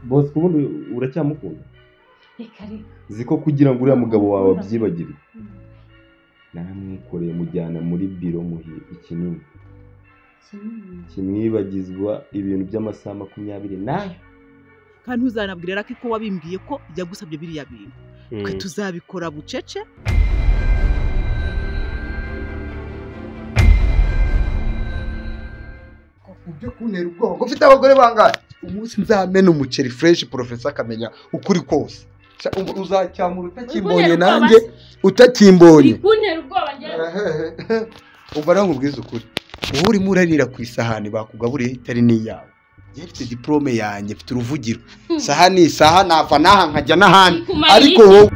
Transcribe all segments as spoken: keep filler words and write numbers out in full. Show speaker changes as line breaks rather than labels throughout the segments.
Bosco ubundi uracyamukunda?
Reka reka.
Ziko kugira ngo uriya mugabo wawe abyibagirwe. Naramwikoreye mujyana muri biro muhi ikinini.
Kinini.
Kimwibagizwa ibintu by'amasaha makumyabiri nayo.
Kandi uzanabwira raki ko wabimbwiye ko yagusabye biriya bintu. Twe tuzabikora bucece.
Ujye kuntera ubwoba ngo ufite abagore bangahe umunsi nzamena umuceri fresh professor akamenya ukuri kose uzacyamura utakimbonye nanjye utakimbonye
kuntera ubwoba njye
umva rero nkubwiza ukuri wowe urimo urarira ku isahani bakugaburiye itari niyawe njye mfite diplome yanjye mfite uruvugiro saha ni isaha nava naha nkajya n'ahandi ariko wowe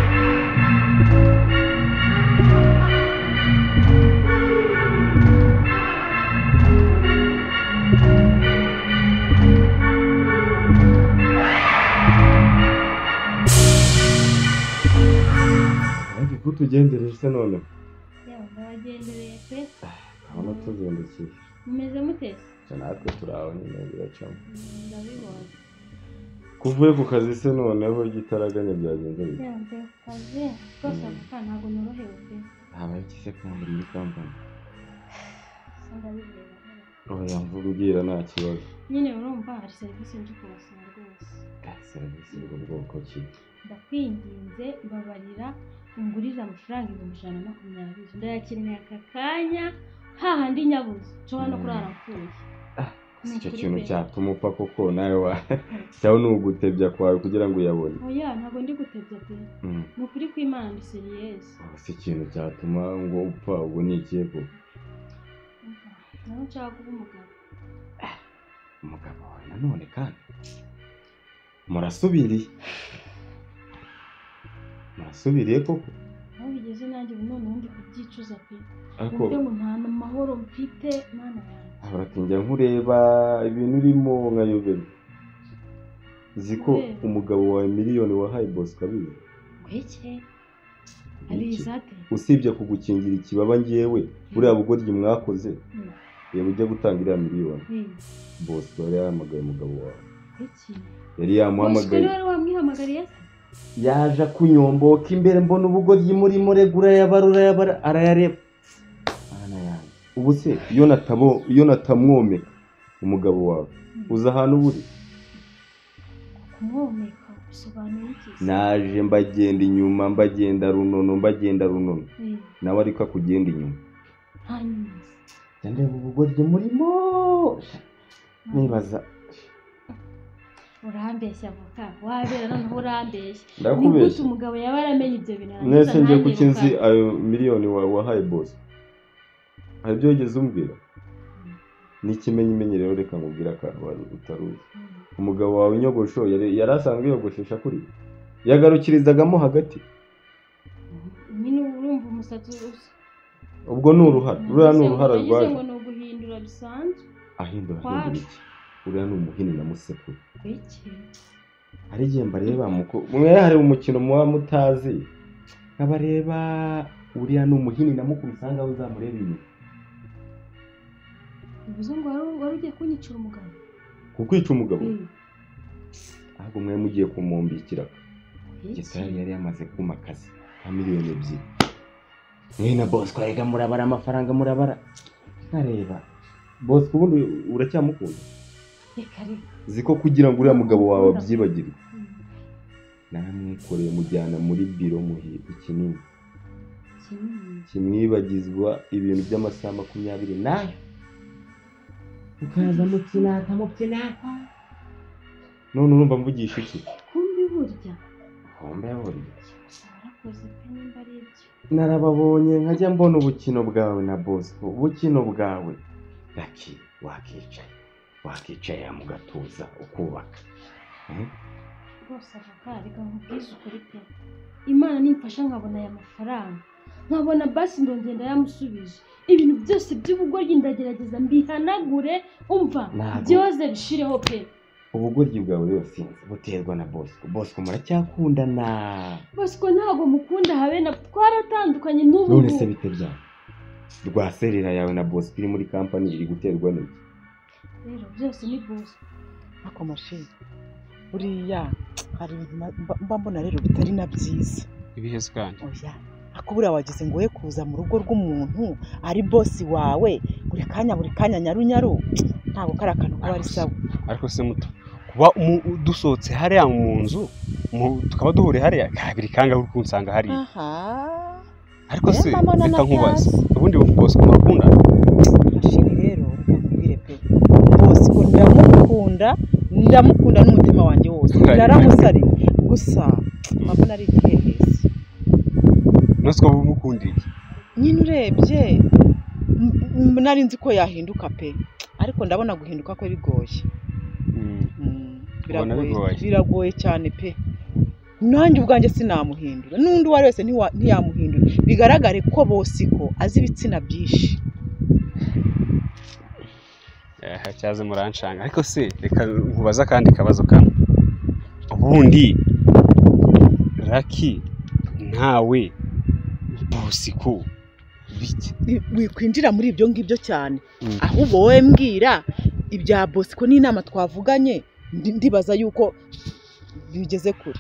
tugendere se none
yawe ndabagendereye pe
abona tuzendukiye
mumeze mutese
natwe turaho nyine biracamo
ndabibona
kuvuye ku kazi se noneho igitaraganya byagenze bite
yambe ku kazi rwose aka ntabwo norohewe pe
habaye iki se kandi muri kampani
ndabibona
oya mvuga ugira nta kibazo
nyine urumva hari serivisi nje kubasaba rwose
serivisi y'ubwoko ki
ndakwinginze mbabarira unguriza amafaranga ibihumbi ijana na makumyabiri ndayakeneye aka kanya hahandi nyabuze nshobora no kurara mfuye
icyo kintu cyatuma upfa koko nawe wa cyangwa ni ugutebya kwawe kugira ngo uyabone
oya ntabwo ndi gutebya pe ni ukuri kw'Imana ndi serious
si ikintu cyatuma ngo upfa ubu ni ikihe koko
nawe nshaka kuba umugabo
umugabo wawe nanone kandi murasubiriye murasubiriye koko
aho bigeze nanjye ubu none ubundi kubyicuza pe
ariko
ngo nta mahoro mfite mana yanjye
abatinjya nkureba ibintu urimo nkayobera ziko umugabo wawe miliyoni wahaye Bosco kabizi
kweke abizate
usibye kugukingira ikibaba ngiyewe buriya bugoryi mwakoze yaba ujya gutanga iriya miliyoni Bosco yari yahamagaye umugabo wawe
kweke
yari yamuhamagaye
Bosco wari wamwihamagariye
yaje kunyomboka imbere mbona ubugoryi muri muregura yabarura yabara arayareba ana yanjye ubu se iyo natabo iyo natamwomeka umugabo wawe uza ahantu buri
kumwomeka bisobanuye iki
naje mbagenda inyuma mbagenda runono mbagenda runono nawe ariko akugenda inyuma
hanyuma
ndeba ubugoryi murimo nibaza
urambeshya avoka wabera none urambeshya
ndakubeshya
umugabo yaba yaramenye ibyo bintu
mwese ngiye kukinzi ayo miliyoni wahaye Bosco hari byo yigeze umbwira n'ikimenyi imenye rero reka nkubwira akantu wari utaruzi umugabo wawe inyogosho yari yarasanzwe yogoshesha kuri yagarukirizagamo hagati
nyine urumva umusatsi usa
ubwo ni uruhara ruriya ni uruhara rwaje
ngo ni uguhindura bisanzwe
ahindura ahindura iki uriya ni umuhini na musekuru
kweke
hari igihe mbareba muko mwe hari umukino muba mutazi nkabareba uriya ni umuhini na mukuru usanga aho uzamureba inyuma
bivuze ngo wari ugiye kunyicira umugabo
kukwica umugabo ahubwo mwe mugiye kumumbikira gitari yari yamaze kuma akazi ka miliyoni ebyiri mwe na Bosco arega murabara amafaranga murabara nkareba Bosco ubundi uracyamukunda
reka reka
ziko kugira ngo uriya mugabo wawe abyibagirwe naramwikoreye mujyana muri biro muhi ikinini kimwibagizwa ibintu by'amasaha makumyabiri nayo ukaza mukinata mukinata none urumva mvugisha iki
kumbi burya
hombe burya
warakoze pe nimba ari ibyo
narababonye nkajya mbona ubukino bwawe na Bosco ubukino bwawe Lucky wakicaye wakicaye mu gatuza ukubaka
rwose avoka reka nkubwize ukuri pe Imana nimfasha nkabona aya mafaranga nkabona basi ndongenda yamusubije ibintu byose by'ubugoryi ndagerageza mbihanagure umva byoze bishireho pe
ubugoryi bwawe yose buterwa na Bosco Bosco muracyakundana
Bosco ntago mukunda habe na twaratandukanye n'ubu
none se bite bya rwa serera yawe na Bosco iri muri company iri guterwa n'iki
rero byose ni Bosco
ako mashini buriya hari ibintu mba- mba mbona rero bitari na byiza.
ibiheze kandi
Oya, ako buriya wagize ngo we kuza mu rugo rw'umuntu ari bosi wawe buri kanya buri kanya nyarunyaru ntabwo kari akantu kuba ari sawa.
ariko se muto kuba umu- dusohotse hariya mu nzu mu- tukaba duhure hariya kabiri kanga uri kunsanga hariya
Aha,
ariko se
Eh, mama,
reka nkubaze
nanabyasi.
ubundi bose ko bakunda
mashini rero ndakubwire pe bosi ko ndamukunda ndamukunda n'umutima wanjye wose naramusariye gusa mbona ari igihehesi.
nose ko bumukundiye
Nyine urebye m- m- nari nzi ko yahinduka pe ariko ndabona guhinduka kwe bigoye.
Mm.
Mm,
Ubona
biragoye
bigoye?
biragoye cyane pe nanjye ubwanjye sinamuhindura n'undi uwo ari wese ntiwa- ntiyamuhindura bigaragare ko bosi ko azi ibitsina byinshi.
eh cyaze muranshanga ariko se reka nkubaza kandi kabazo kamwe ubundi Raki ntawe bosi ko biki
Wi- wikwinjira muri ibyo ngibyo cyane
Mm.
ahubwo wowe mbwira ibya bosi ko n'inama twavuganye ndi- ndibaza yuko bigeze kure.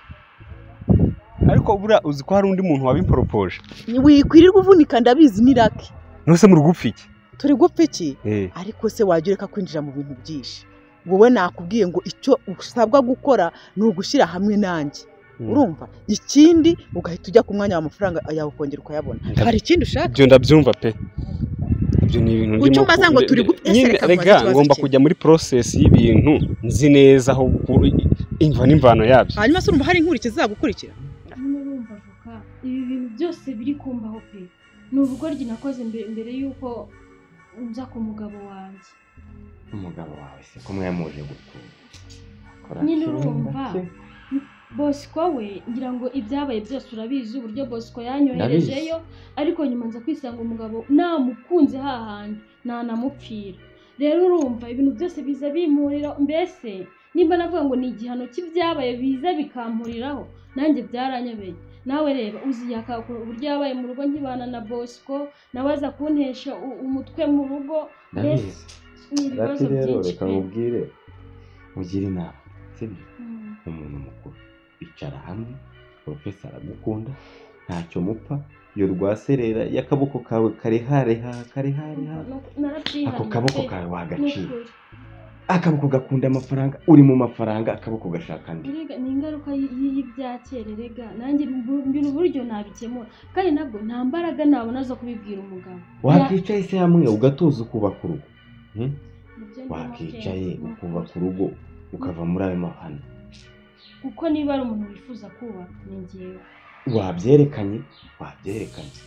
ariko bura uzi ko hari undi muntu wabimporopoje
Wikwirirwa uvunika ndabizi ni Raki
nose mu rugupfa iki
turi gupfa iki
eh
ariko se wajya ureka kwinjira mu bintu byinshi. Wowe nakubwiye ngo icyo usabwa gukora ni ugushyira hamwe nanjye
Mm.
urumva ikindi ugahita ujya ku mwanya w'amafaranga yawe ukongera ukayabona.
Ndab-
Hari ikindi ushaka?
ibyo ndabyumva pe ibyo ni ibintu
Kuki umaze ngo
ku-
turi gupfa?
nyine
Ese reka
rega
nkubaze ikibazo
ngomba
kimwe.
kujya muri process y'ibintu nzi neza aho ku- imva n'imvano yabyo
Hanyuma se urumva hari inkurikizi zagukurikira?
nyine urumva avoka ibi bintu byose biri kumbaho pe ni ubugoryi nakoze mbere mbere y'uko nza ku mugabo wanjye.
umugabo wawe se ko mwamuje gutura Akora
nyine
ikintu
urumva
make.
bosco we ngira ngo ibyabaye byose urabizi uburyo bosco yanyoherejeyo ariko nyuma nza kwisanga umugabo namukunze hahandi nanamupfira. Rero urumva ibintu byose biza bimpurira mbese nimba navuga ngo ni igihano cy'ibyabaye biza bikampuriraho nanjye byaranyobeye. Nawe reba uzi yakakura uburyo yabaye mu rugo nkibana na bosco nawe aza kuntesha u- umutwe mu rugo
ndabizi
ni ibibazo
Rati rero
byinshi
reka
pe.
nkubwire mugire inama sibyo
Mm.
umuntu mukuru bicara hamwe profesa aragukunda ntacyo mupfa iyo rwaserera y'akaboko kawe karehareha karehareha
Narabyihariye
ako kaboko
pe.
kawe
Ni
wagaciro
ukuri.
akaboko gakunda amafaranga uri mu mafaranga akaboko gashaka andi
Erega ni ingaruka y- y'ibyakererega nanjye mbura uburyo nabikemura kandi nabwo nta mbaraga nabona zo kubibwira umugabo.
wakicaye se hamwe ugatuza ukubaka urugo Hmm?
Ya- nibyo ndimo
wakicaye
kenshi, ni
ukubaka
ukuri.
urugo ukava muri ayo mahano
kuko niba ari umuntu wifuza kubaka ni njyewe.
wabyerekanye wabyerekanye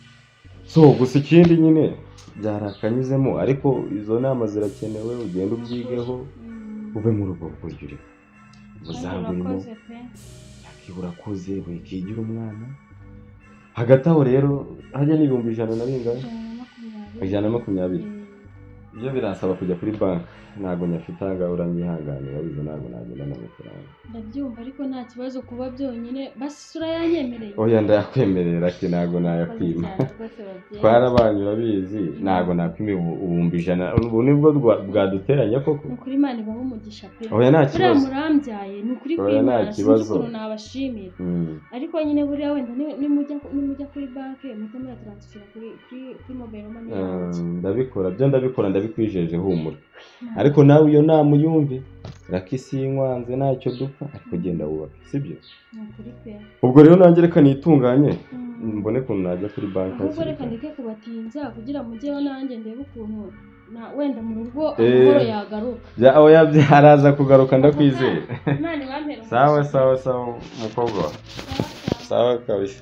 so gusa ikindi nyine byarakanyuzemo ariko izo nama zirakenewe ugenda ubyigeho
Mm.
uve muri ubwo buryo uri
Kandi
ubuzanga urimo
urakoze pe.
yakiba urakoze wikigira umwana hagati aho rero hajya n'ibihumbi ijana na bingahe
ijana na makumyabiri.
ijana na makumyabiri ibyo birasaba kujya kuri banki ntabwo nyafite ahangaha uranyihanganira bizo ntabwo nagenda n'amafaranga
Ndabyumva ariko nta kibazo kuba byonyine basi sura yanyemereye.
oya ndayakwemerera ati ntabwo nayakwima twarabanye urabizi ntabwo nakwima ibu- ibihumbi ijana ubu nibwo rwa- bwaduteranya koko
Ni ukuri Imana ibaha umugisha pe.
oya nta
Buriya
kibazo
murambyaye ni ukuri
Oya, nta
kw'Imana sinzi
kibazo.
ukuntu nabashimira.
Mm.
Ariko nyine buriya wenda ni- nimujya nimujya kuri banki muhita murataransifera kuri kuri kuri mobile money yanjye.
Ah, ndabikora byo ndabikora ndabikwijeje humura ariko nawe iyo nama uyumve rakisi yinkwanze ntacyo dupfa ariko genda wubake sibyo
Ni ukuri pe.
ubwo rero nanjye reka nitunganye
Mm.
mbone ukuntu najya kuri banki
Ahubwo
hakiri
reka
kare.
ndeke kubatinza kugira mujyeho nanjye ndebe ukuntu na wenda mu rugo
Eh.
amahoro yagaruka.
Bya- oya bya- araza kugaruka ndakwizeye
Imana ibampere
sawa sawa sawa mukobwa wa sawa kabisa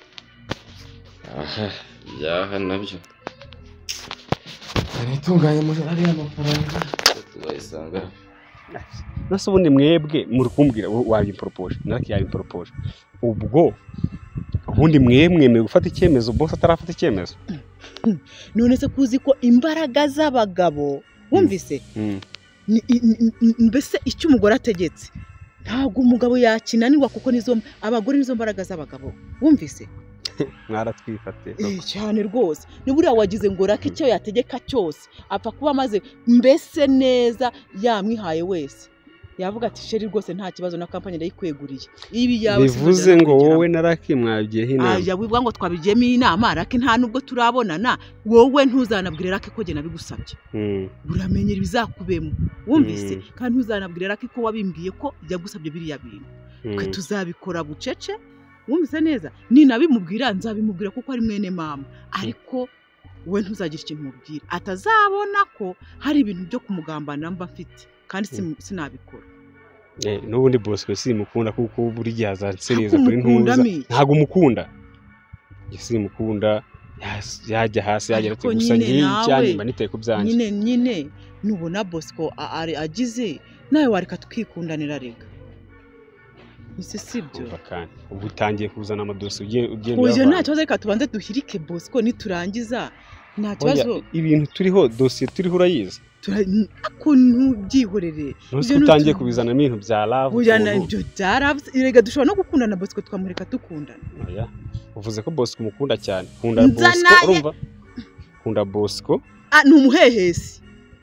aha byaha nabyo nitunganye muri ariya mafaranga tuyasanga
nose ubundi mwebwe muri kumbwira wabimporopoje naraki yabimporopoje ubwo ubundi mwe mwemeye gufata icyemezo bose atarafata icyemezo
None se kuzi ko imbaraga z'abagabo wumvise
Mm.
ni- ni- ni- mbese icyo umugore ategetse ntabwo umugabo yakinanirwa kuko nizo abagore nizo mbaraga z'abagabo wumvise
mwaratwifatiye
Eh, cyane rwose ni buriya wagize ngo rake icyo yategeka cyose apfa kuba amaze mbese neza yamwihaye wese yavuga ati sheri rwose nta kibazo na kampani ndayikweguriye ibi yawe
bivuze ngo wowe na Lucky mwabigiyeho inama
aya wivuga ngo twabigiyemo inama Lucky nta nubwo turabonana wowe ntuzanabwire Lucky ko je nabigusabye uramenyera ibizakubemo wumvise kandi ntuzanabwire Lucky ko wabimbwiye ko yagusabye biriya bintu twe tuzabikora bucece wumvise neza ni nabimubwira nzabimubwira kuko ari mwene mama ariko we ntuzagira ikintu mubwira atazabona ko hari ibintu byo kumugambana mba mfite kandi sinabikora
eh nubundi boss ko simukunda kuko buri gihe azansereza kuri ntuza ntago umukunda simukunda yajya hasi yagera ati gusa ngiye cyane mba niteye kubyanje
nyine nyine nubona boss ko ari agize nawe wareka tukikundanira rega isi sibyo
bakane ubu utangiye kuzana amadosi ugiye ugenda
oya nta kibazo reka tubanze duhirike boss ko niturangiza nta kibazo
ibintu turiho dossier turiho urayizi
akuntu byihorere
ibyo utangiye kubizana ibintu bya love
oya nabyo bya love rega dushobora no gukundana boss ko twamureka tukundana
oya uvuze ko boss kumukunda cyane kunda boss ko urumva kunda boss ko
ah ni umuhehesi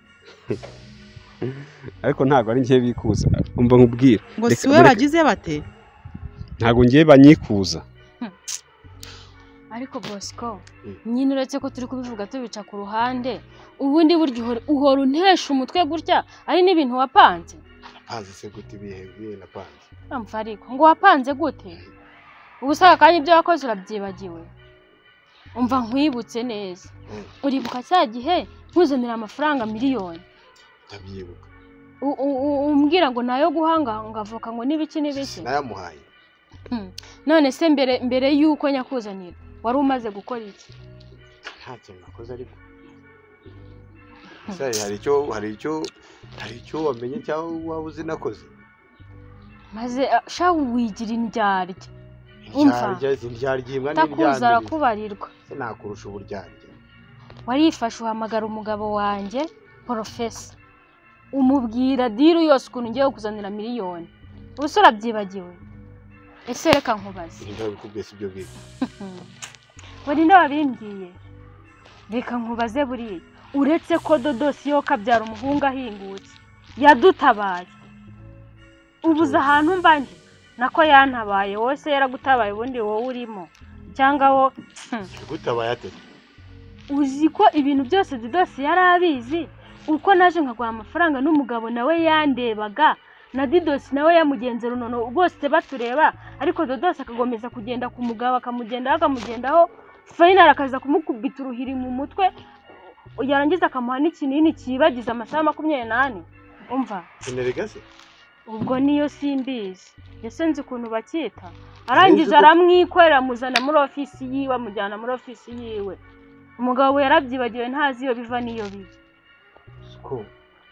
ariko ntago ari ngiye bikuza umva nkubwira
ngo siwe bagize bate
ntago ngiye banyikuza
ariko Bosco nyine uretse ko turi kubivuga tubica ku ruhande ubundi buryo uhora untesha umutwe gutya ari n'ibintu wapanze
napanze se gute ibihe napanze
amfa ariko ngo wapanze gute ubusaka kandi ibyo wakoze urabyibagiwe umva nkwibutse neza uribuka cya gihe nkuzanira amafaranga miliyoni
ndabyibuka
umbwira ngo nayo guhanga ngavoka ngo nibiki nibiki
nayamuhaye
none se mbere mbere yuko nyakuzanira wari umaze gukora iki
nta kintu nakoze ariko sai hari icyo hari icyo hari icyo wamenye cyangwa wabuze nakoze
maze sha wigira indyarya
umva indyarya imwa n'indyarya
takuzara kubarirwa
sinakurusha uburyarya
warifashe uhamagara umugabo wanjye professor umubwira diru yose ukuntu ngiye kuzanira miliyoni ubusora byibagiwe ese reka nkubaze
ndabikubwiye sibyo bwite
wari ndababimbwiye reka nkubaze buriya uretse ko dodosi yo kabyara umuhungu ahingutse yadutabaye ubuze ahantu mbanje nako yantabaye wose yaragutabaye ubundi wowe urimo cyangwa wo
gutabaye ate
uzi ko ibintu byose dodosi yarabizi uko naje nkagwa amafaranga n'umugabo nawe yandebaga na Didosi nawe yamugenzera nono bose batureba ariko Dodosi akagomeza kugenda ku mugabo akamugenda akamugendaho final akaza kumukubita uruhiri mu mutwe yarangiza akamuha n'ikinini kibagiza amasaha makumyabiri n'ane umva
sineregase
ubwo niyo simbizi yese nzi kuntu bakita arangije aramwikorera muzana muri office yiwe amujyana muri office yiwe umugabo yarabyibagiwe ntazi iyo biva niyo biva
ko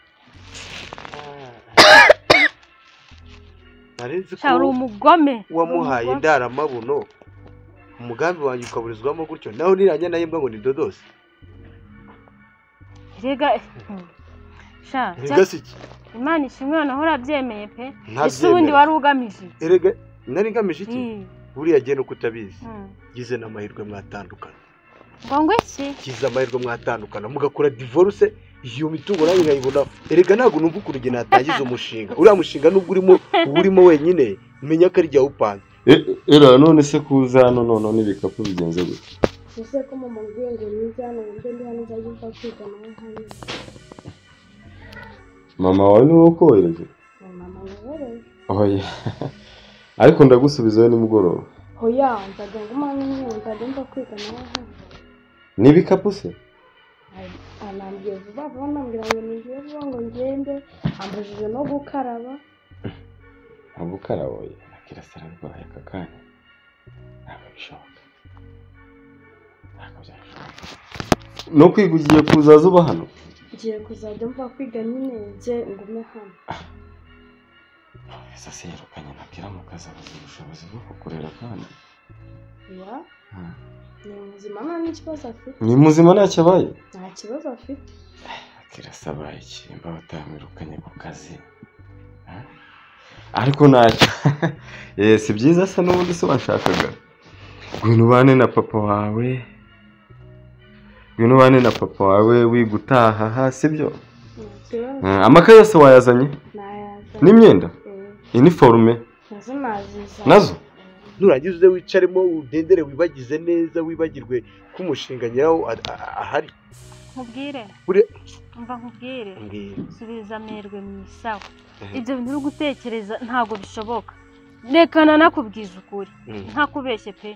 Narenze ko
cyari umugome
wamuhaye indara mabuno umugambi wanyu ukaburizwamo gutyo naho niranya naye mbwa ngo ni Dodosi
rega sha
Regasiki
Imana ishimwe naho urabyemeye pe ese ubundi wari ugamije
erega nari ngamije iki buriya gihe no kutabizi gize n'amahirwe mwatandukana
ngo ngo iki
gize amahirwe mwatandukana mugakora divorce iyo mitungo nayo nkayibona erega ntago numva ukurugena natangiza umushinga uriya mushinga nubwo urimo urimo wenyine menya ko ari jya upanze
era none se kuza hano none n'ibikapu bigenze gute
ese ko mama ngiye ngo nize hano ngo ndi hano nzaje mfashiga nawe hano
mama wawe ni uko wereje
mama wereje
oya ariko ndagusubizayo nimugoroba
oya nzajya ngumana n'inka ndumva kwiga nawe hano
n'ibikapu se
anambye vuba vuba nambwira ngo ningiye vuba ngo ngende ambujije no gukaraba
gukaraba oya nakirasara rwaye aka kanya ntabwo bishoboka ntabwo byashoboka no kwiga ugiye kuzaza uba hano
ngiye kuzajya mva kwiga nyine nze ngume hano
ese serukanye nakira mu kazi abaza ubushobozi bwo kukurera kandi
ya ni muzima nta n'ikibazo afite
ni muzima ntacyo abaye
nta kibazo afite
akirasabaye ikimba batamwirukanye ku kazi ariko ntacyo si byiza se n'ubundi se washakaga ngwino ubane na papa wawe ngwino ubane na papa wawe wiga utaha hasi byo amakaye yose wayazanye
nayazanye
n'imyenda iniforume
nazo naziza
nazo
nurangiza uze wicaremo udendere wibagize neza wibagirwe ko umushinga nyirawo ahari
nkubwire
Ure-
umva nkubwire
mbwira
subiza amerwe mu isaho ibyo bintu uri gutekereza ntabwo bishoboka rekana nakubwiza ukuri ntakubeshye pe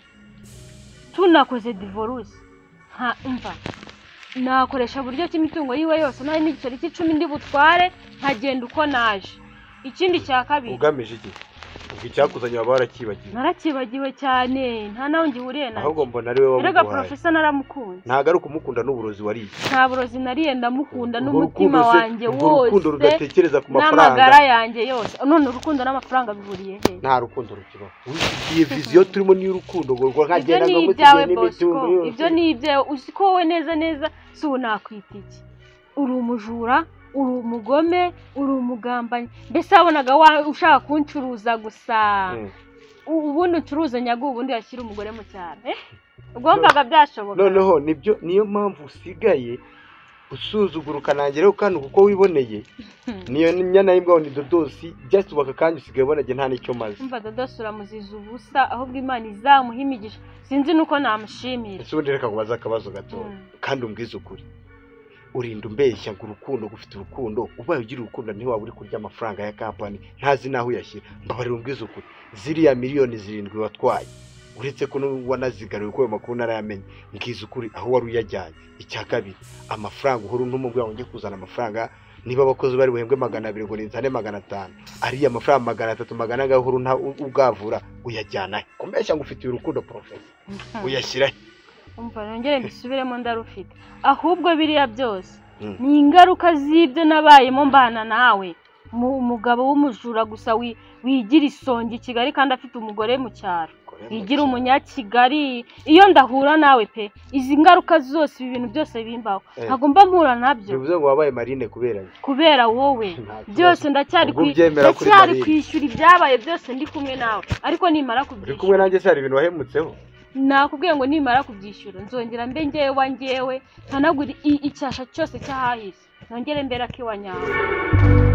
tunakoze divorce nta umva nakoresha buryo cy'imitungo yiwe yose nayo n'igiceri cy'icumi ndi butware nkagenda uko naje ikindi cya kabiri
ugamije iki ubwo icyakuzanye waba warakibagiwe
narakibagiwe cyane nta nawe ngihuriye nawe
ahubwo mbona ari we
erega
wamuguhaye
profesa naramukunze
ntabwo ari ukumukunda n'uburozi wariye
nta burozi nariye ndamukunda
Urwo
n'umutima
rukundo se-
wanjye
urwo rukundo
wose
rudatekereza ku
n'amagara
mafaranga
yanjye yose none urukundo n'amafaranga bihuriye he
nta rukundo rukibaho iyi viziyo turimo n'iy'urukundo ngo
ibyo
nkagenda
ni
ngo
ibyawe
mutigire n'imitungo
bosco
yose
ibyo ni ibyawe uzi ko wowe neza neza si ubu nakwita iki uri umujura uri umugome uri umugambanyi mbese wabonaga wa- ushaka kuncuruza gusa
Mm.
U- ubundi ucuruza nyagu ubundi yashyira umugore mu cyaro eh ugombaga byashoboka
noneho nibyo niyo mpamvu usigaye usuzugura ukanangiraho kandi kuko wiboneye niyo nyana y'imbwa ni dodosi byasubaka kandi usigaye ubonage nta n'icyo maze
umva dodosi uramuziza ubusa ahubwo imana izamuha imigisha sinzi nuko namushimira
ese ubundi reka kubaza akabazo gato
Mm.
kandi umbwize ukuri urinda umbeshya ngo urukundo gufite urukundo ubaye ugira urukundo ntiwaba uri kurya amafaranga ya kampani ntazi n'aho uyashyira mbabarira umbwize ukuri ziriya miliyoni zirindwi watwaye uretse ko wanazigariwe ko ayo makuru narayamenye mbwize ukuri aho wari uyajyanye icya kabiri amafaranga uhora untumubwira ngo njye kuzana amafaranga niba abakozi bari buhembwe magana abiri ngo ninzane magana atanu ariya amafaranga magana atatu magana angahe uhora unta- ugavura uyajyana he kumbeshya ngo ufitiye urukundo profesa uyashyira he
umva nongere mbisubiremo ndarufite ahubwo biriya byose
Mm.
ni ingaruka z'ibyo nabayemo mbana nawe Mu- umugabo w'umujura gusa wi- wigira isonga i Kigali kandi afite umugore mu cyaro yigira umunyakigali iyo ndahura nawe pe izi ngaruka zose ibi bintu byose bimbaho
Eh.
ntabwo mba mpura nabyo
bivuze ngo wabaye marine kubera iki
kubera wowe
Nta kibazo.
byose ndacyari
Ubwo
kwi-
ubyemera kuri
ndacyari
Marine.
kwishyura ibyabaye byose ndi kumwe nawe ariko nimara
uri kumwe
kubyishyura
nanjye se hari ibintu wahemutseho
nakubwiye ngo nimara kubyishyura nzongera mbe ngewe wa ngewe nkanagura i- icyasha cyose cyahahise nongere mbere akiwanyawe